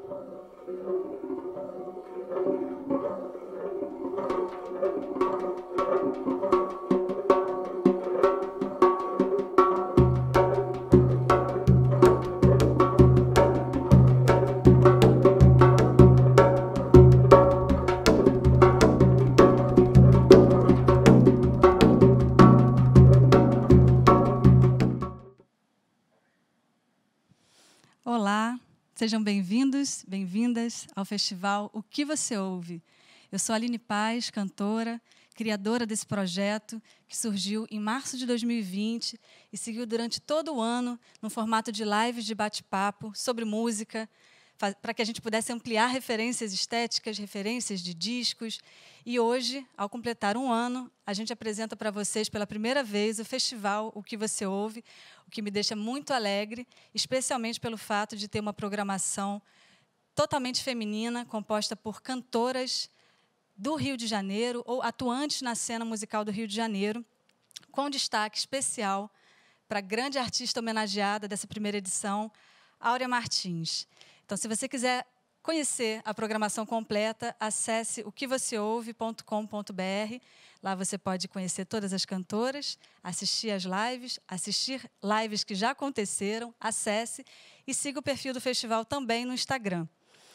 Olá, sejam bem-vindos, bem-vindas ao festival O Que Você Ouve. Eu sou Aline Paz, cantora, criadora desse projeto que surgiu em março de 2020 e seguiu durante todo o ano no formato de lives de bate-papo sobre música, para que a gente pudesse ampliar referências estéticas, referências de discos. E hoje, ao completar um ano, a gente apresenta para vocês pela primeira vez o festival O Que Você Ouve, o que me deixa muito alegre, especialmente pelo fato de ter uma programação totalmente feminina, composta por cantoras do Rio de Janeiro ou atuantes na cena musical do Rio de Janeiro, com destaque especial para a grande artista homenageada dessa primeira edição, Áurea Martins. Então, se você quiser conhecer a programação completa, acesse oquevocêouve.com.br. Lá você pode conhecer todas as cantoras, assistir às lives, assistir lives que já aconteceram, acesse e siga o perfil do festival também no Instagram.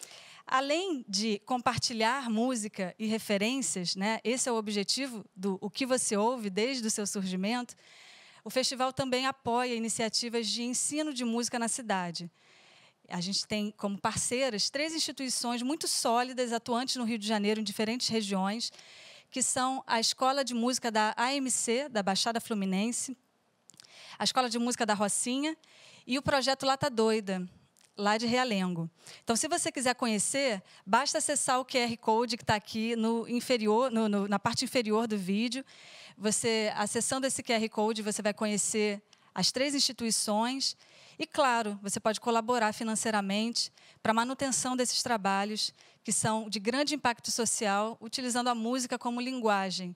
Além de compartilhar música e referências, né, esse é o objetivo do O Que Você Ouve desde o seu surgimento, o festival também apoia iniciativas de ensino de música na cidade. A gente tem como parceiras 3 instituições muito sólidas, atuantes no Rio de Janeiro, em diferentes regiões, que são a Escola de Música da AMC, da Baixada Fluminense, a Escola de Música da Rocinha e o Projeto Lata Doida, lá de Realengo. Então, se você quiser conhecer, basta acessar o QR Code que está aqui na parte inferior do vídeo. Acessando esse QR Code, você vai conhecer as 3 instituições. E, claro, você pode colaborar financeiramente para a manutenção desses trabalhos que são de grande impacto social, utilizando a música como linguagem.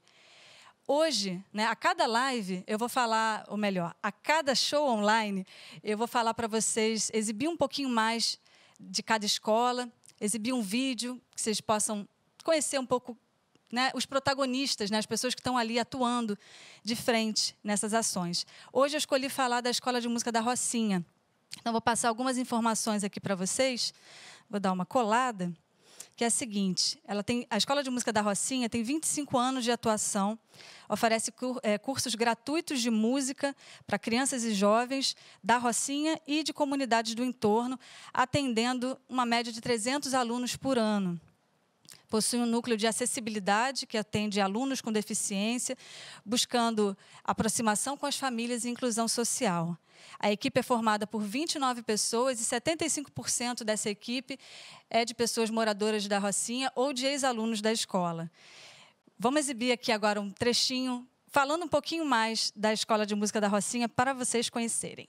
Hoje, né, a cada live, eu vou falar, ou melhor, a cada show online, eu vou falar para vocês, exibir um pouquinho mais de cada escola, exibir um vídeo, que vocês possam conhecer um pouco, né, os protagonistas, né, as pessoas que estão ali atuando de frente nessas ações. Hoje eu escolhi falar da Escola de Música da Rocinha. Então, vou passar algumas informações aqui para vocês. Vou dar uma colada, que é a seguinte. A Escola de Música da Rocinha tem 25 anos de atuação, oferece cursos gratuitos de música para crianças e jovens da Rocinha e de comunidades do entorno, atendendo uma média de 300 alunos por ano. Possui um núcleo de acessibilidade, que atende alunos com deficiência, buscando aproximação com as famílias e inclusão social. A equipe é formada por 29 pessoas e 75% dessa equipe é de pessoas moradoras da Rocinha ou de ex-alunos da escola. Vamos exibir aqui agora um trechinho, falando um pouquinho mais da Escola de Música da Rocinha, para vocês conhecerem.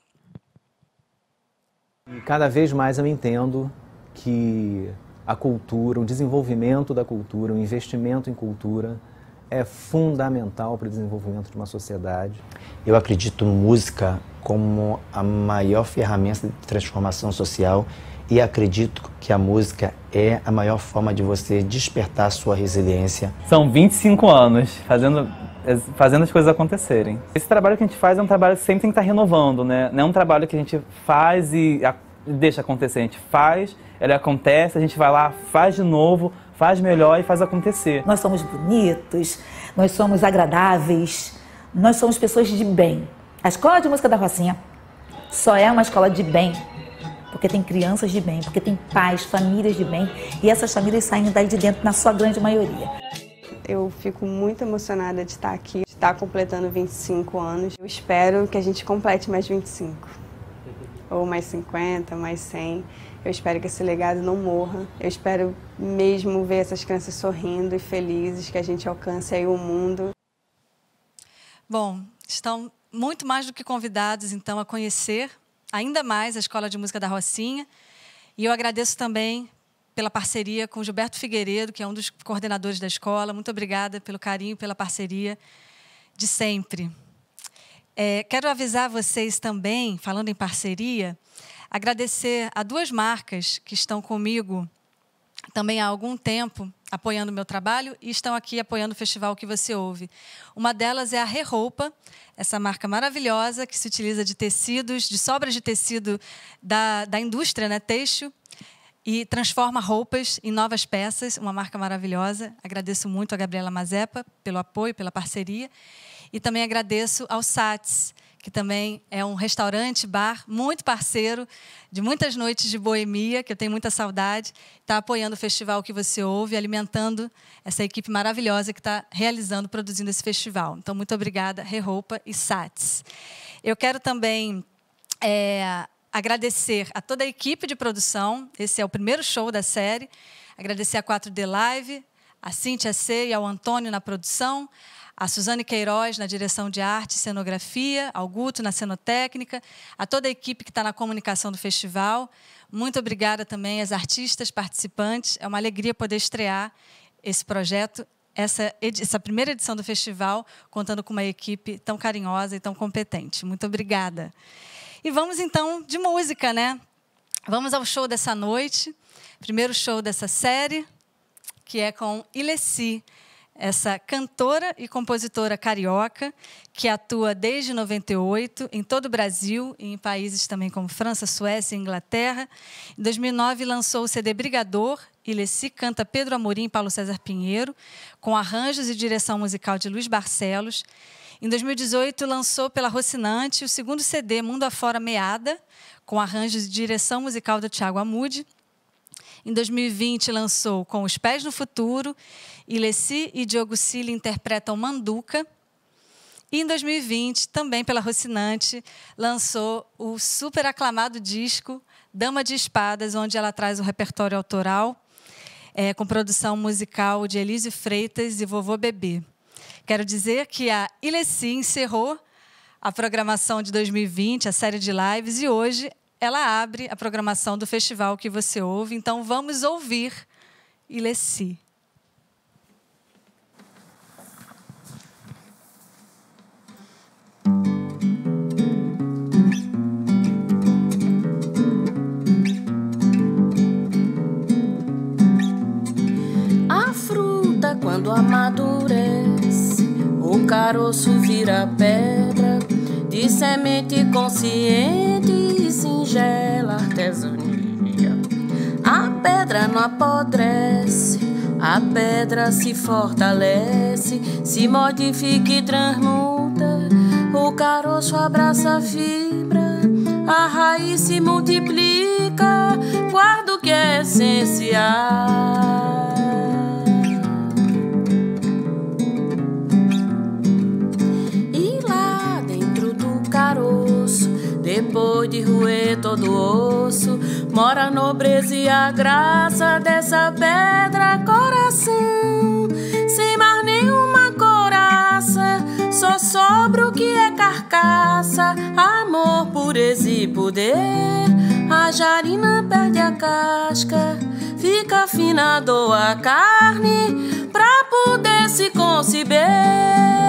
E cada vez mais eu entendo que a cultura, o desenvolvimento da cultura, o investimento em cultura é fundamental para o desenvolvimento de uma sociedade. Eu acredito música como a maior ferramenta de transformação social e acredito que a música é a maior forma de você despertar a sua resiliência. São 25 anos fazendo as coisas acontecerem. Esse trabalho que a gente faz é um trabalho que sempre tem que estar renovando, né? Não é um trabalho que a gente faz e deixa acontecer. A gente faz, ele acontece, a gente vai lá, faz de novo, faz melhor e faz acontecer. Nós somos bonitos, nós somos agradáveis, nós somos pessoas de bem. A Escola de Música da Rocinha só é uma escola de bem porque tem crianças de bem, porque tem pais, famílias de bem, e essas famílias saem daí de dentro na sua grande maioria. Eu fico muito emocionada de estar aqui, de estar completando 25 anos. Eu espero que a gente complete mais 25, ou mais 50, mais 100. Eu espero que esse legado não morra. Eu espero mesmo ver essas crianças sorrindo e felizes, que a gente alcance aí o mundo. Bom, estão muito mais do que convidados, então, a conhecer ainda mais a Escola de Música da Rocinha. E eu agradeço também pela parceria com o Gilberto Figueiredo, que é um dos coordenadores da escola. Muito obrigada pelo carinho, pela parceria de sempre. Quero avisar vocês também, falando em parceria, agradecer a 2 marcas que estão comigo também há algum tempo, apoiando o meu trabalho e estão aqui apoiando o festival que você ouve. Uma delas é a Reroupa, essa marca maravilhosa que se utiliza de tecidos, de sobras de tecido da indústria, né, têxtil, e transforma roupas em novas peças, uma marca maravilhosa. Agradeço muito a Gabriela Mazepa pelo apoio, pela parceria. E também agradeço ao Sats, que também é um restaurante, bar, muito parceiro, de muitas noites de boemia, que eu tenho muita saudade, está apoiando o festival que você ouve, alimentando essa equipe maravilhosa que está realizando, produzindo esse festival. Então, muito obrigada, Reroupa e Sats. Eu quero também agradecer a toda a equipe de produção, esse é o primeiro show da série, agradecer a 4D Live, a Cíntia C e ao Antônio na produção, a Suzane Queiroz na direção de arte e cenografia, ao Guto na cenotécnica, a toda a equipe que está na comunicação do festival. Muito obrigada também às artistas participantes. É uma alegria poder estrear esse projeto, essa primeira edição do festival, contando com uma equipe tão carinhosa e tão competente. Muito obrigada. E vamos, então, de música, né? Vamos ao show dessa noite, primeiro show dessa série, que é com Ilessi, essa cantora e compositora carioca, que atua desde 98 em todo o Brasil e em países também como França, Suécia e Inglaterra. Em 2009, lançou o CD Brigador. Ilessi canta Pedro Amorim e Paulo César Pinheiro, com arranjos e direção musical de Luiz Barcelos. Em 2018, lançou pela Rocinante o segundo CD Mundo Afora Meada, com arranjos e direção musical do Thiago Amude. Em 2020, lançou Com os Pés no Futuro. Ilessi e Diogo Cili interpretam Manduca. E em 2020, também pela Rocinante, lançou o super aclamado disco Dama de Espadas, onde ela traz o repertório autoral, com produção musical de Elísio Freitas e Vovô Bebê. Quero dizer que a Ilessi encerrou a programação de 2020, a série de lives, e hoje ela abre a programação do festival que você ouve. Então, vamos ouvir Ilessi. A fruta, quando amadurece, o caroço vira pedra, de semente consciente e singela artesania. A pedra não apodrece, a pedra se fortalece, se modifica e transmuta. O caroço abraça a fibra, a raiz se multiplica, guarda o que é essencial. Depois de roer todo o osso, mora a nobreza e a graça dessa pedra coração. Sem mais nenhuma coraça, só sobra o que é carcaça, amor, pureza e poder. A jarina perde a casca, fica afinado a carne, pra poder se conceber.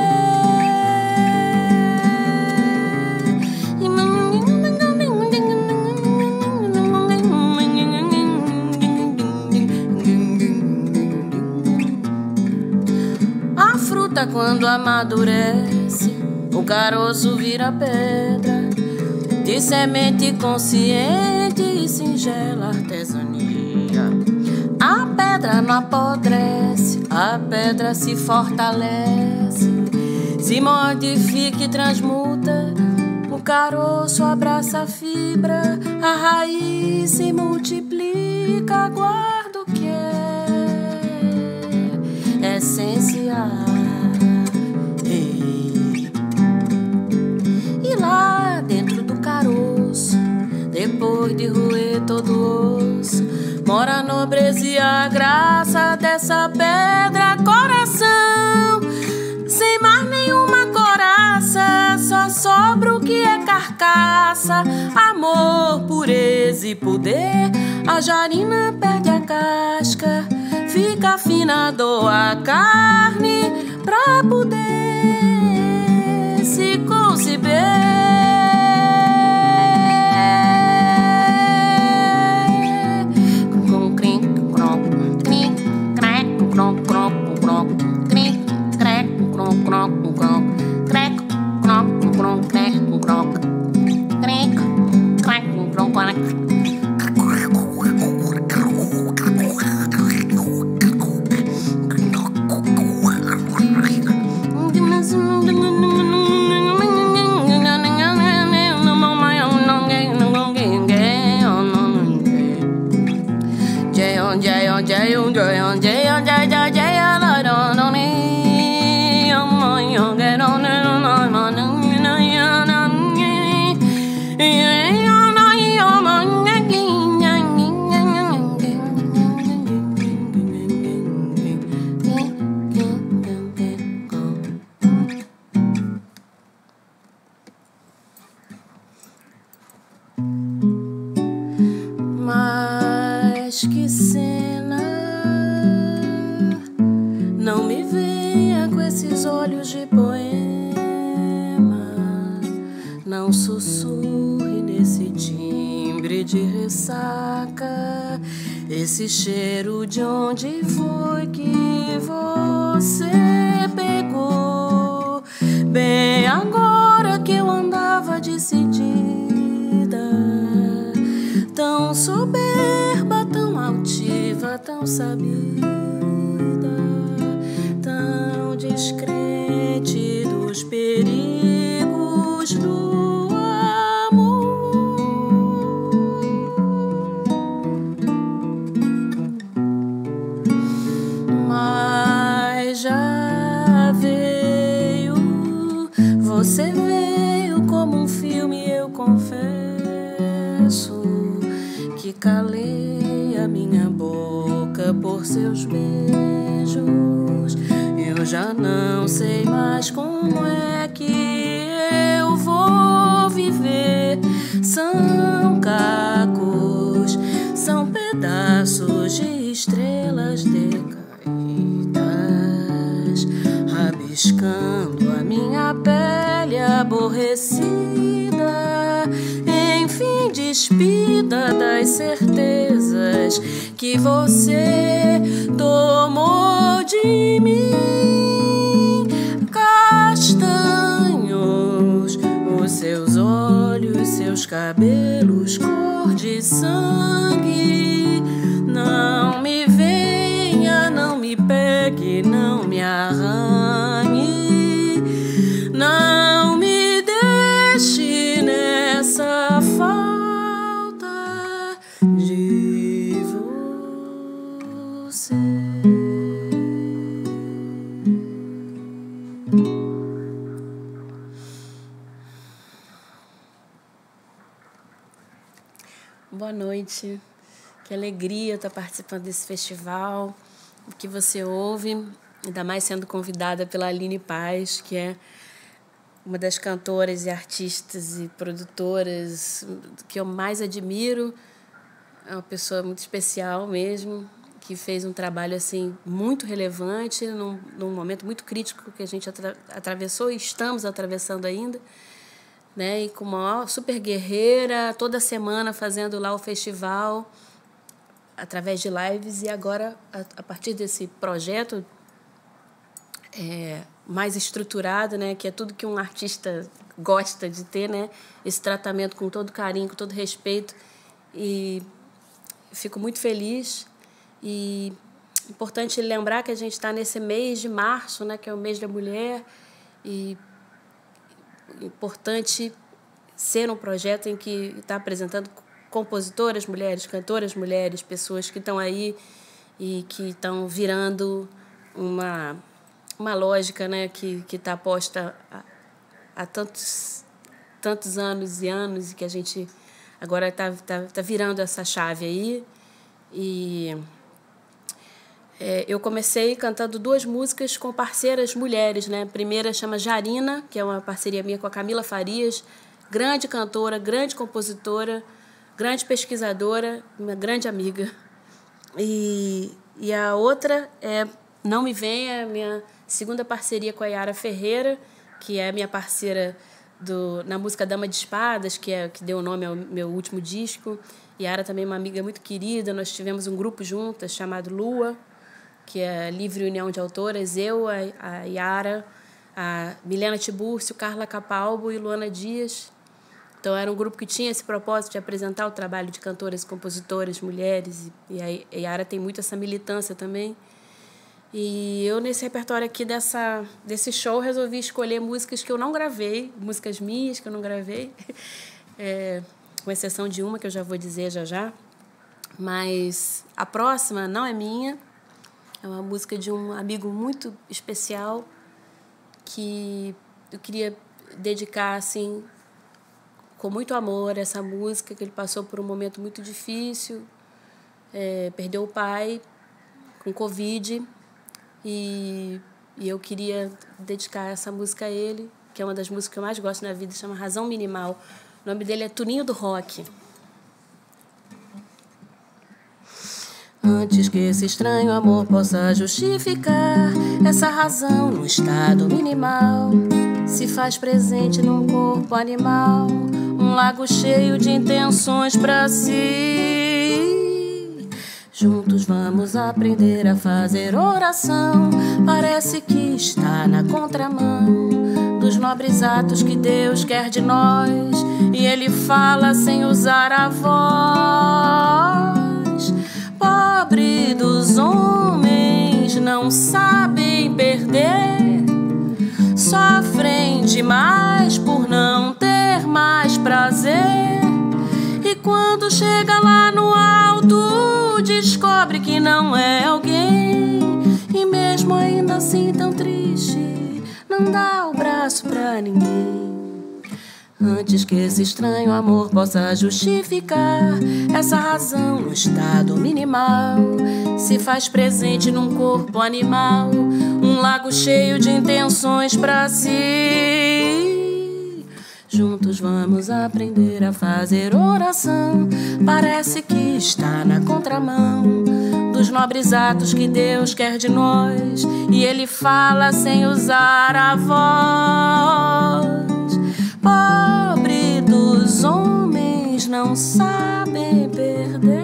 Quando amadurece, o caroço vira pedra, de semente consciente e singela artesania. A pedra não apodrece, a pedra se fortalece, se modifica e transmuta. O caroço abraça a fibra, a raiz se multiplica, guarda o que é essencial. Lá dentro do caroço, depois de roer todo o osso, mora a nobreza e a graça dessa pedra coração. Sem mais nenhuma coraça, só sobra o que é carcaça, amor, pureza e poder. A jarina perde a casca, fica afinado a carne, pra poder se conceber. se vê. Mas que cena, não me venha com esses olhos de poema, não sussurre nesse timbre de ressaca, esse cheiro de onde foi que você pegou, bem agora que eu andava decidida, tão soberba, tão altiva, tão sabida, tão descrente dos perigos do amor. Mas já veio, você veio como um filme, eu confesso que calei a minha boca por seus beijos. Eu já não sei mais como é que eu vou viver. São cacos, são pedaços de estrelas decaídas, rabiscando a minha pele aborrecida. Enfim, despida das certezas que você tomou de mim. Castanhos, os seus olhos, seus cabelos, cor de sangue. Não me venha, não me pegue, não me arranhe, não me deixe nessa falta de você. Boa noite, que alegria estar participando desse festival, o que você ouve, ainda mais sendo convidada pela Aline Paz, que é uma das cantoras e artistas e produtoras que eu mais admiro. É uma pessoa muito especial mesmo, que fez um trabalho assim muito relevante num momento muito crítico que a gente atravessou e estamos atravessando ainda, né? E com uma super guerreira, toda semana fazendo lá o festival através de lives. E agora, a partir desse projeto mais estruturado, né, que é tudo que um artista gosta de ter, né, esse tratamento com todo carinho, com todo respeito, e fico muito feliz. E importante lembrar que a gente está nesse mês de março, né, que é o mês da mulher, e importante ser um projeto em que está apresentando compositoras mulheres, cantoras mulheres, pessoas que estão aí e que estão virando uma lógica, né, que está posta há tantos anos e anos, e que a gente agora está virando essa chave aí. E eu comecei cantando 2 músicas com parceiras mulheres, né? A primeira chama Jarina, que é uma parceria minha com a Camila Farias, grande cantora, grande compositora, grande pesquisadora, uma grande amiga. E a outra é Não Me Venha, minha segunda parceria com a Yara Ferreira, que é minha parceira na música Dama de Espadas, que deu o nome ao meu último disco. Yara também é uma amiga muito querida. Nós tivemos um grupo juntas chamado Lua, que é Livre União de Autoras. Eu, a Yara, a Milena Tiburcio, Carla Capalbo e Luana Dias. Então, era um grupo que tinha esse propósito de apresentar o trabalho de cantoras, compositoras, mulheres. E a Yara tem muito essa militância também. E eu, nesse repertório aqui desse show, resolvi escolher músicas que eu não gravei, músicas minhas que eu não gravei, com exceção de uma que eu já vou dizer já. Mas a próxima não é minha, é uma música de um amigo muito especial que eu queria dedicar, assim, com muito amor, essa música, que ele passou por um momento muito difícil, perdeu o pai com Covid. E eu queria dedicar essa música a ele, que é uma das músicas que eu mais gosto na vida, chama Razão Minimal. O nome dele é Tuninho do Rock. Antes que esse estranho amor possa justificar essa razão no estado minimal, se faz presente num corpo animal, um lago cheio de intenções pra si. Juntos vamos aprender a fazer oração. Parece que está na contramão dos nobres atos que Deus quer de nós. E Ele fala sem usar a voz. Pobre dos homens, não sabem perder. Sofrem demais por não ter mais prazer. E quando chega lá no alto, descobre que não é alguém. E mesmo ainda assim tão triste, não dá o braço pra ninguém. Antes que esse estranho amor possa justificar essa razão no estado minimal, se faz presente num corpo animal, um lago cheio de intenções pra si. Juntos vamos aprender a fazer oração. Parece que está na contramão dos nobres atos que Deus quer de nós. E Ele fala sem usar a voz. Pobre dos homens, não sabem perder.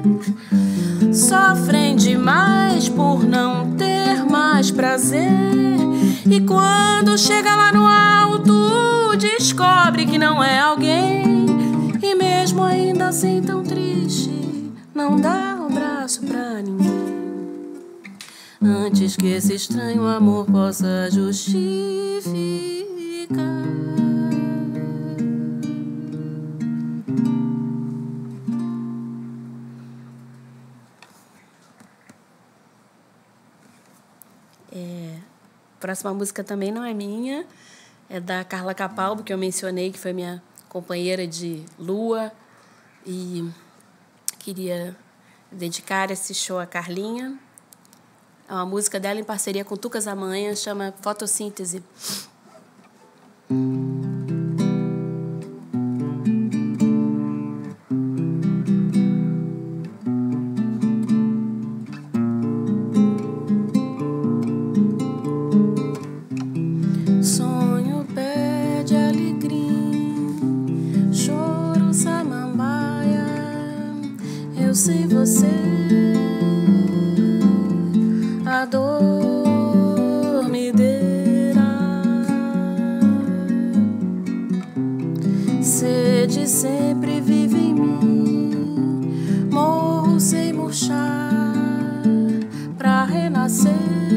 Sofrem demais por não ter mais prazer. E quando chega lá no alto, descobre que não é alguém. E mesmo ainda assim tão triste, não dá o braço pra ninguém. Antes que esse estranho amor possa justificar. A próxima música também não é minha, é da Carla Capalbo, que eu mencionei, que foi minha companheira de Lua. E queria dedicar esse show a Carlinha. É uma música dela em parceria com Tuca Zamanha, chama Fotossíntese. Sonho pede alegria, choro samambaia, eu sem você, a dor me deira, sede sempre vive em mim, morro sem murchar pra renascer,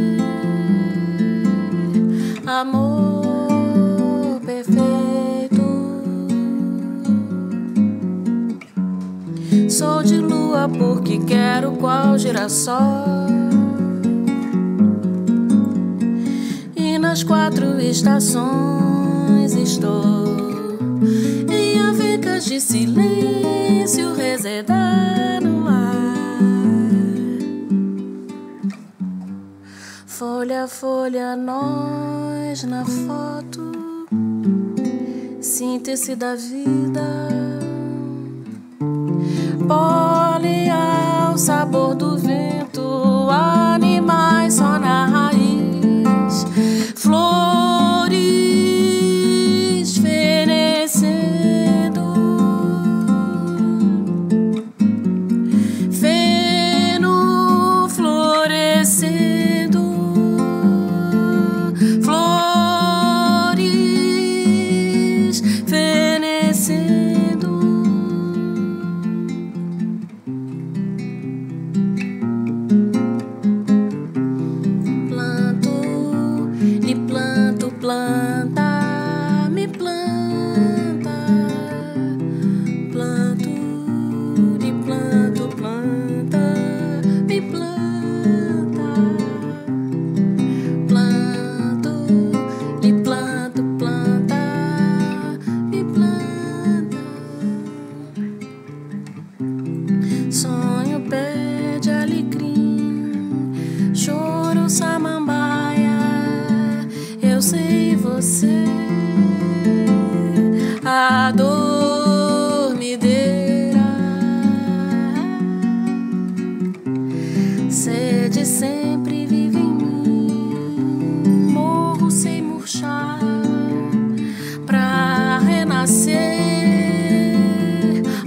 amor perfeito. Sou de lua porque quero qual girassol, e nas 4 estações estou em avencas de silêncio resedar no ar. Folha a folha, nós na foto, síntese da vida. Pólen ao sabor do vento, animais só na raiz, flores felizes.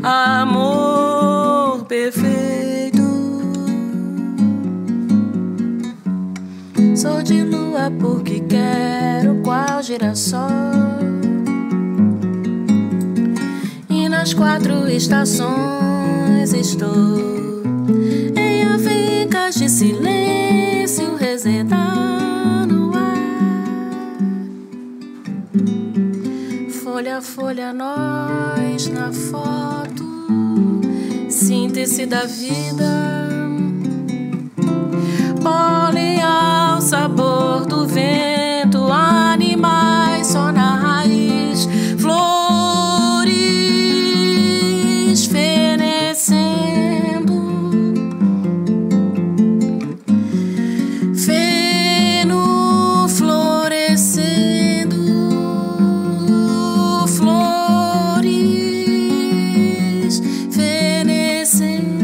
amor perfeito. Sou de lua porque quero qual girassol, e nas 4 estações estou em aficas de silêncio resedar no ar. Folha a folha, nós na foto, síntese da vida. Pólen ao sabor do vento, animais só na raiz, flores fenecendo, feno florescendo, flores fenecendo.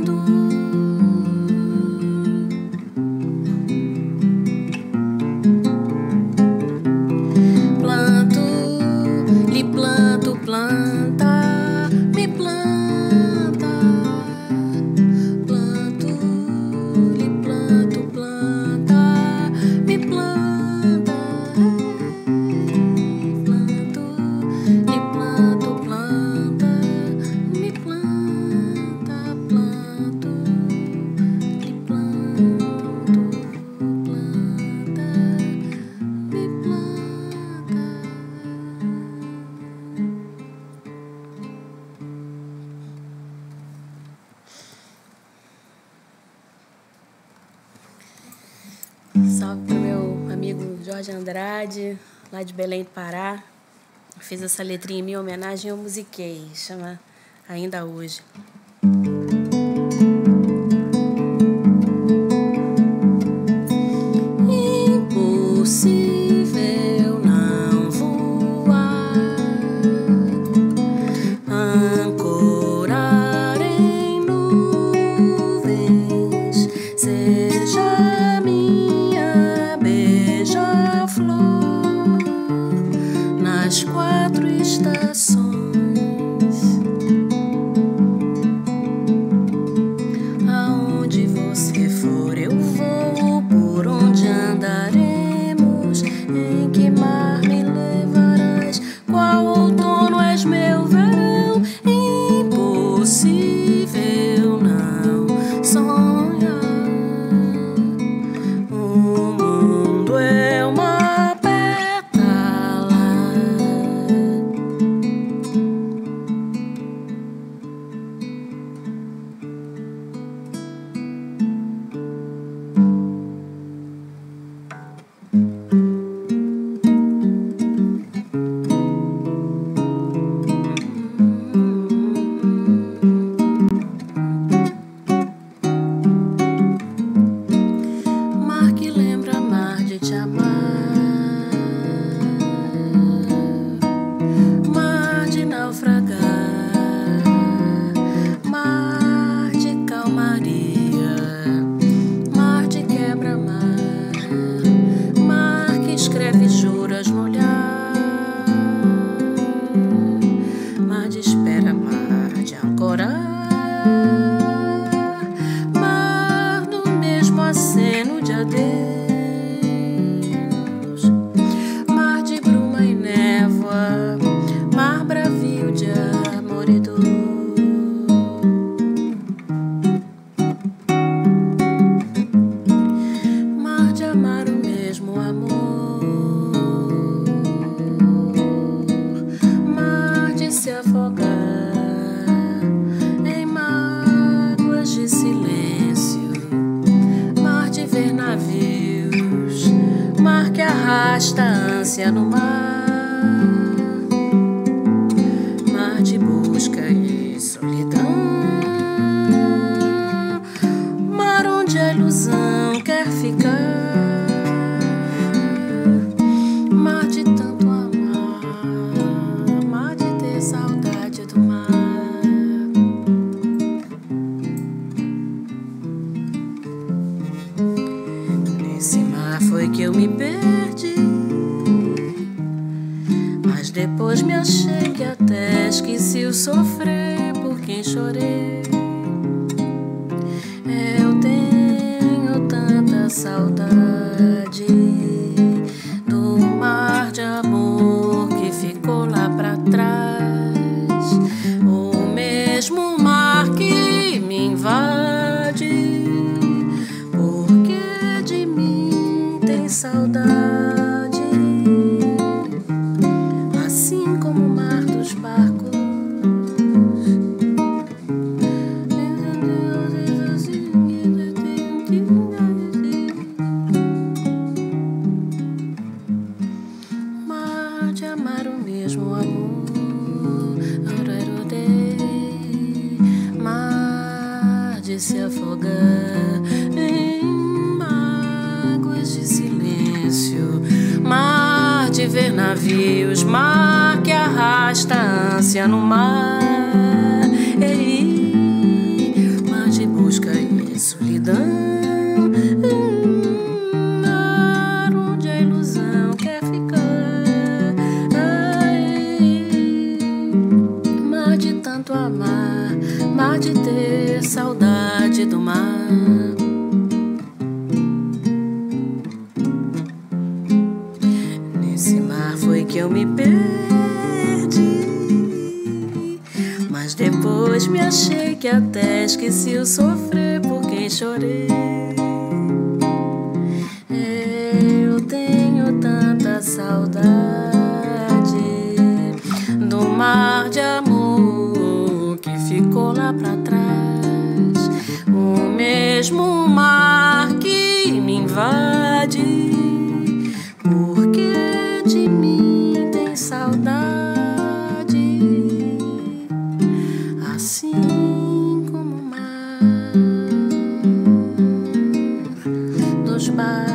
Planta, me planta, planto, lhe planto, planta, me planta, planto, lhe planto, planta, me planta, planto, lhe planto, planta, me planta. Salve pro meu amigo Jorge Andrade, lá de Belém do Pará. Eu fiz essa letrinha em minha homenagem, eu musiquei, chama Ainda Hoje. Impossível não voar, ancorar em nuvens, seja minha beija-flor nas 4 estações. Aonde você for eu vou, por onde andaremos, em que mar me levarás, qual outono és meu verão. Impossível não sonhar, o mundo é uma pétala. Mar que lembra mar de te amar, mar de naufragar, mar de calmaria, mar de quebra-mar, mar que escreve juras no olhar, mar de espera, mar de ancorar, mar do mesmo aceno de adeus, mar de bruma e névoa, mar bravio de amor e dor, mar de amar o mesmo amor, mar de se afogar em mágoas de silêncio, mar de ver navios, mar que arrasta a ânsia no mar, mar de busca e solidão, mar onde a ilusão quer ficar, mar de tanto amar, mar de ter saudade do mar. Nesse mar foi que eu me perdi, mas depois me achei que até esqueci o sofrer, porque quem chorei. Eu tenho tanta saudade do mar de amor que ficou lá pra trás, o mesmo mar que me invade, porque de mim tem saudade, assim como o mar dos barcos. Mar de amar o mesmo amor, mar de se afogar em mágoas de silêncio, mar de ver navios, mar que arrasta a ânsia no mar, mar de busca e solidão, mar onde a ilusão quer ficar, mar de tanto amar, mar de ter saudade do mar. Nesse mar foi que eu me perdi, mas depois me achei que até esqueci o sofrer por quem chorei. Eu tenho tanta saudade do mar de amor que ficou lá pra trás, o mesmo mar que me invade, porque de mim tem saudade, assim como o mar dos barcos.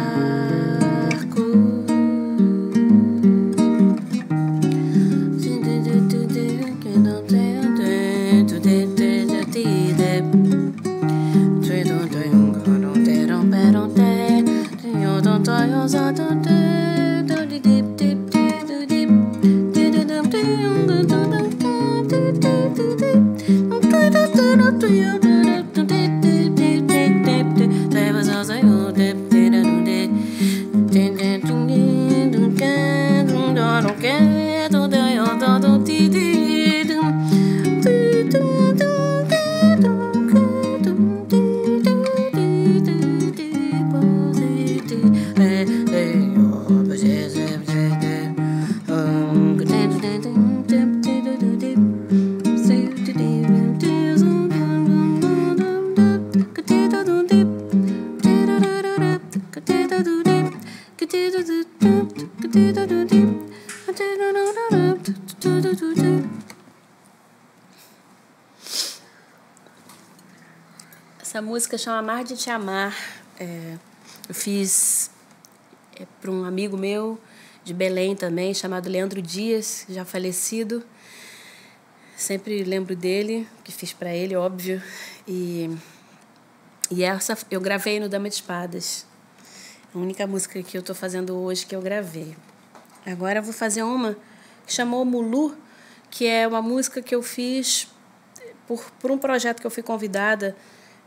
Essa música chama Mar de Te Amar. Eu fiz para um amigo meu de Belém também, chamado Leandro Dias, já falecido. Sempre lembro dele, que fiz para ele, óbvio. E essa eu gravei no Dama de Espadas. A única música que eu estou fazendo hoje que eu gravei. Agora eu vou fazer uma que chamou Mulu, que é uma música que eu fiz por um projeto que eu fui convidada,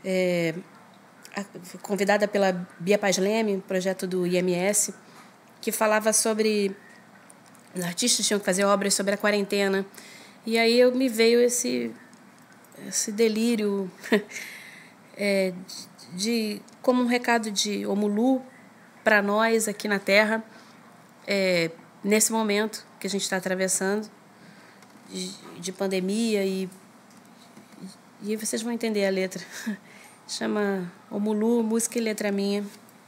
convidada pela Bia Paz Leme, projeto do IMS, que falava sobre... Os artistas tinham que fazer obras sobre a quarentena. E aí me veio esse delírio como um recado de Omulu para nós aqui na Terra, nesse momento que a gente está atravessando de pandemia, e vocês vão entender a letra. Chama Omulu, música e letra minha.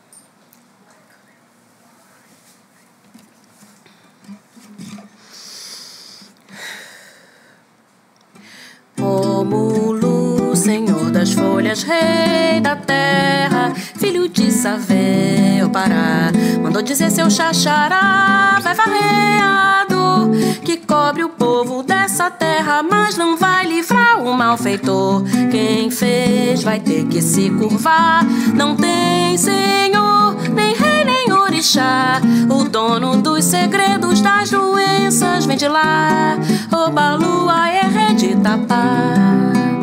Omulu, senhor das folhas, rei da terra, filho de Savé, o Pará, mandou dizer seu xaxará, vai varreado, que cobre o povo dessa terra, mas não vai livrar o malfeitor. Quem fez vai ter que se curvar, não tem senhor, nem rei, nem orixá, o dono dos segredos das doenças vem de lá, Obalua, Erre de Tapá.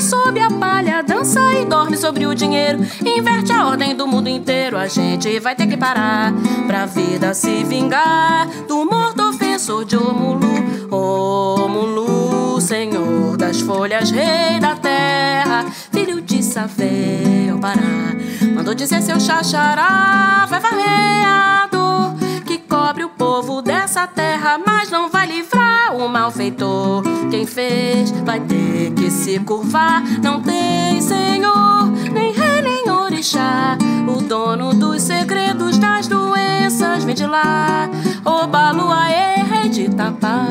sob a palha, dança e dorme sobre o dinheiro, inverte a ordem do mundo inteiro. A gente vai ter que parar pra vida se vingar do morto ofensor de Omulu. Omulu, senhor das folhas, rei da terra, filho de Savé, ao Pará, mandou dizer seu xaxará, vai varrer a dor que cobre o povo dessa terra, mas não vai livrar o malfeitor. Quem fez vai ter que se curvar. Não tem senhor, nem rei, nem orixá. O dono dos segredos das doenças vem de lá. Obaluaê, rei de Tapá.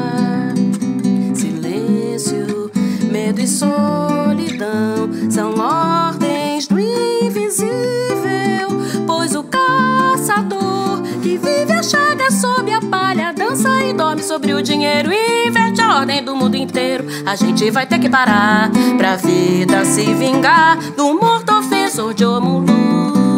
Silêncio, medo e solidão são ordens do invisível, pois o caçador que vive a chaga sob a palha, dança e dorme sobre o dinheiro, inverte a ordem do mundo inteiro. A gente vai ter que parar pra vida se vingar do morto ofensor de Omulu.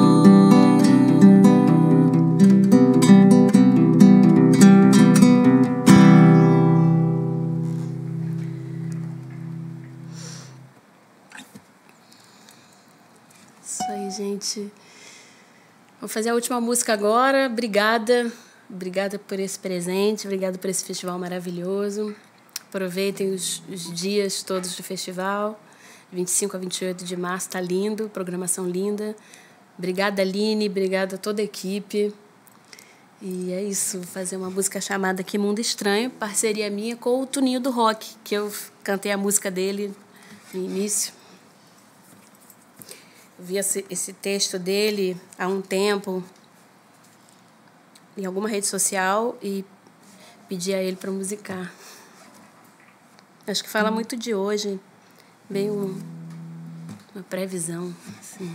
Isso aí, gente. Vou fazer a última música agora. Obrigada. Obrigada por esse presente. Obrigada por esse festival maravilhoso. Aproveitem os dias todos do festival. 25 a 28 de março. Tá lindo. Programação linda. Obrigada, Aline. Obrigada a toda a equipe. E é isso. Vou fazer uma música chamada Que Mundo Estranho. Parceria minha com o Tuninho do Rock, que eu cantei a música dele no início. Vi esse texto dele há um tempo em alguma rede social e pedi a ele para musicar. Acho que fala muito de hoje, bem uma previsão, assim.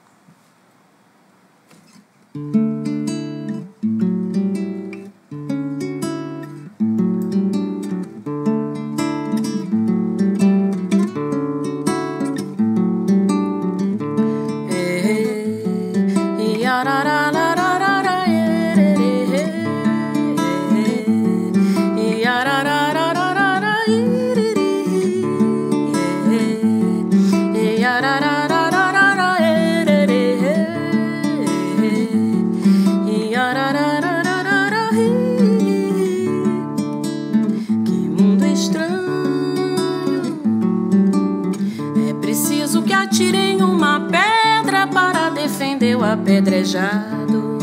Apedrejado.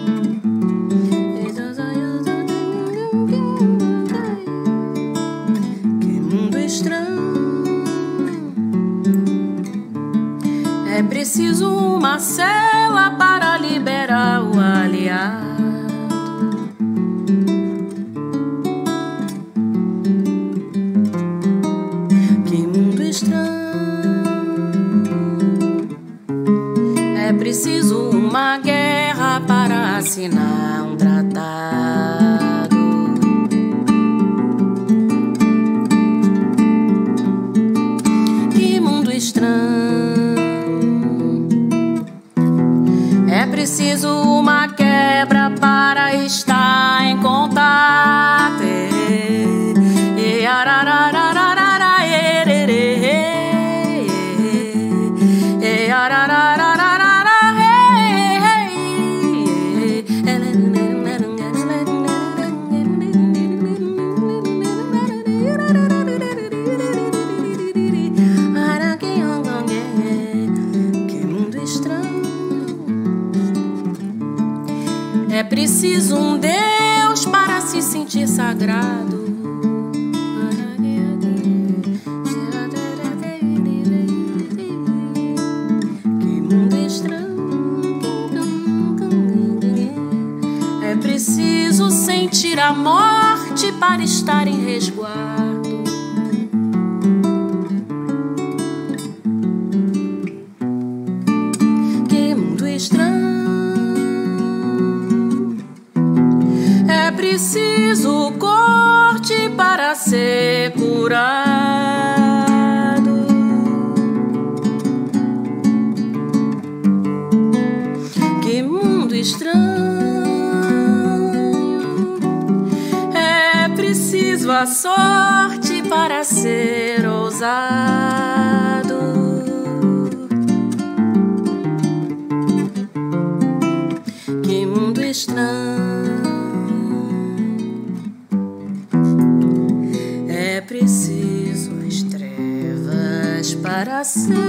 Que mundo estranho. É preciso uma cela para liberar o aliado. Que mundo estranho. É preciso uma guerra para assinar um tratado. Que mundo estranho. É preciso uma quebra para estar em contato. E arararararara, e arararararara. É preciso um Deus para se sentir sagrado. Que mundo estranho. É preciso sentir a morte para estar em resguardo. Que mundo estranho. É preciso corte para ser curado. Que mundo estranho. É preciso a sorte para ser ousado. não. É preciso as trevas para ser